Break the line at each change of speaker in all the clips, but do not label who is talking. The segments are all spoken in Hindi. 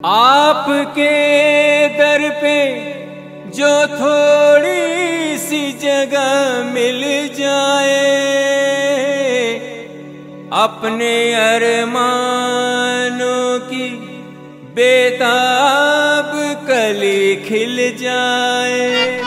आपके दर पे जो थोड़ी सी जगह मिल जाए, अपने अरमानों की बेताब कली खिल जाए।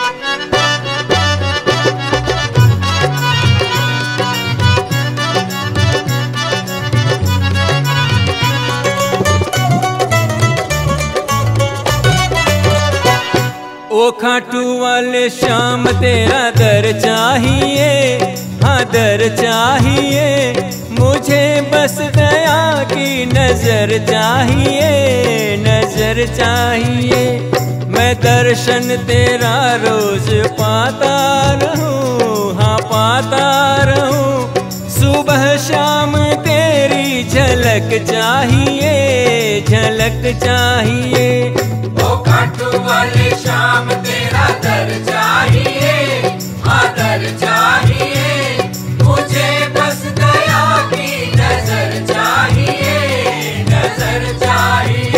ओ खाटू वाले श्याम तेरा दर चाहिए, हाँ दर चाहिए मुझे, बस दया की नजर चाहिए, नजर चाहिए। मैं दर्शन तेरा रोज पाता रहूं, हाँ पाता रहूं, सुबह शाम तेरी झलक चाहिए, झलक चाहिए।
ओ खाटू वाले श्याम तेरा दर चाहिए, आदर चाहिए मुझे, बस दया की नजर चाहिए, नजर चाहिए।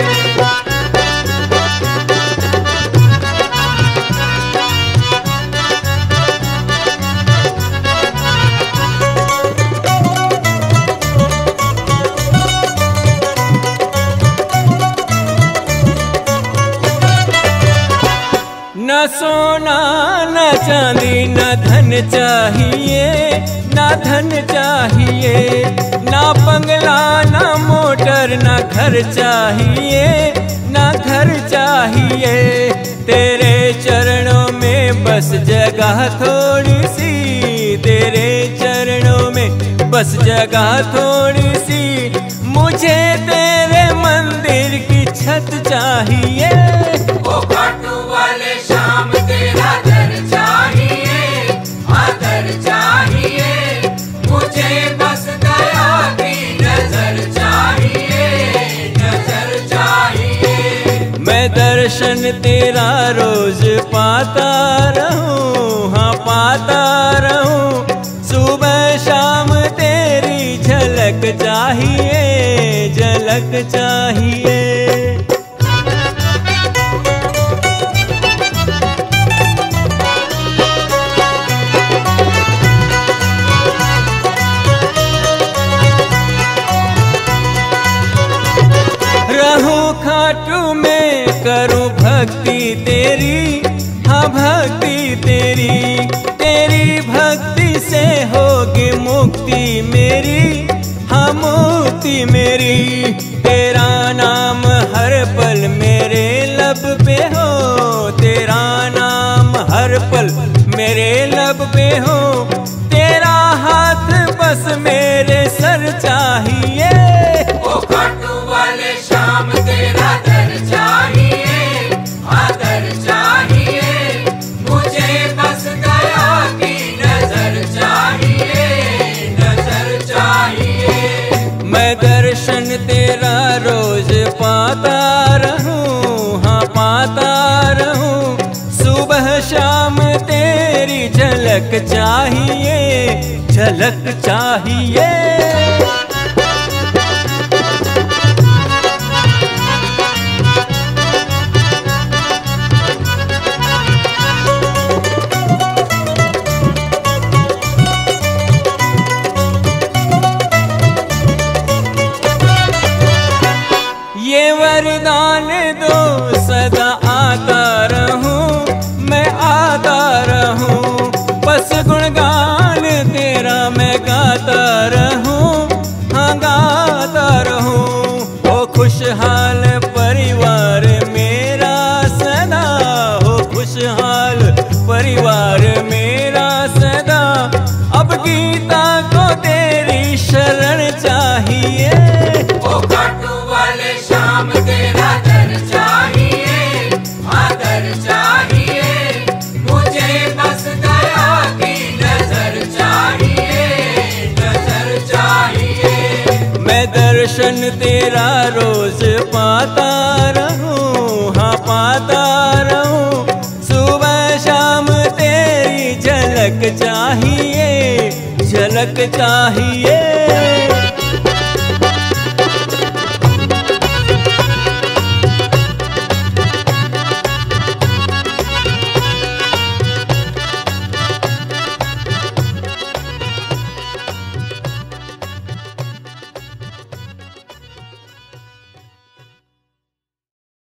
न सोना न चांदी न धन चाहिए, न धन चाहिए, न बंगला न मोटर न घर चाहिए, न घर चाहिए। तेरे चरणों में बस जगह थोड़ी सी, तेरे चरणों में बस जगह थोड़ी सी, मुझे तेरे मंदिर की छत चाहिए।
ओ खाटू वाले श्याम तेरा दर चाहिए, आदर चाहिए मुझे, बस दया की नजर चाहिए, नजर चाहिए।
मैं दर्शन तेरा रोज पाता रहूं, हाँ पाता रहूं, सुबह शाम तेरी झलक चाहिए, झलक चाहिए। रहूं खाटू में करूं भक्ति तेरी, हाँ भक्ति तेरी, तेरी भक्ति से होगी मुक्ति मेरी, हाँ मुक्ति मेरी। तेरा नाम हर पल मेरे लब पे हो, तेरा नाम हर पल मेरे लब पे हो, तेरा हाथ बस मेरे सर चाहिए।
ओ खाटू वाले श्याम तेरा दर चाहिए, आदर चाहिए मुझे, बस दया की नजर चाहिए, नजर चाहिए।
मैं दर्शन तेरा रोज पाता रहूं, हाँ पाता रहूं, सुबह शाम तेरी झलक चाहिए, झलक चाहिए। ये वरदान दो सदा आता रहूं, मैं आता रहूं, बस गुणगान तेरा मैं गाता रहूं, हाँ गाता रहूं। हो खुशहाल परिवार मेरा सदा, हो खुशहाल परिवार मेरा सदा, अब गीता को तेरी शरण चाहिए।
ओ खाटू वाले श्याम तेरा दर चाहिए, आदर चाहिए मुझे, बस दया की नजर चाहिए, नजर चाहिए।
मैं दर्शन तेरा रोज पाता रहूं, हाँ पाता रहूं, सुबह शाम तेरी झलक चाहिए, झलक चाहिए।